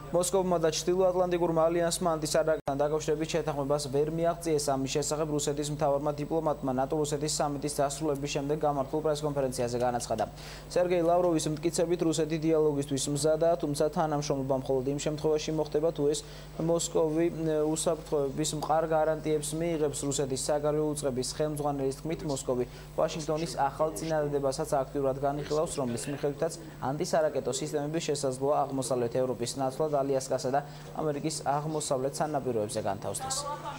მოსკოვმა და ჩრდილოატლანტიკურმა ალიანსმა ანტისარაკთან დაკავშირებით შეთანხმებას ვერ მიაღწიეს. ამის შესახებ რუსეთის მთავარმა დიპლომატმა ნატო-რუსეთის სამიტის დასრულების შემდეგ გამართულ პრესკონფერენციაზე განაცხადა. სერგეი ლავროვის მტკიცებით რუსეთი დიალოგისთვის მზადაა, თუმცა თანამშრომლობა მხოლოდ იმ შემთხვევაში მოხდება, თუ ეს მოსკოვი უსაფრთხოების მყარ გარანტიებს მიიღებს. რუსეთის საგარეო უწყების ხელმძღვანელის თქმით, მოსკოვი ვაშინგტონის ახალ წინადადებასაც აქტიურად განიხილავს, რომლის მიხედვითაც ანტისარაკეტო სისტემების შესაძლოა აღმოსავლეთ ევროპის ნაცვლად ალიასკასა და ამერიკის აღმოსავლეთ სანაპიროებზე განთავსდეს.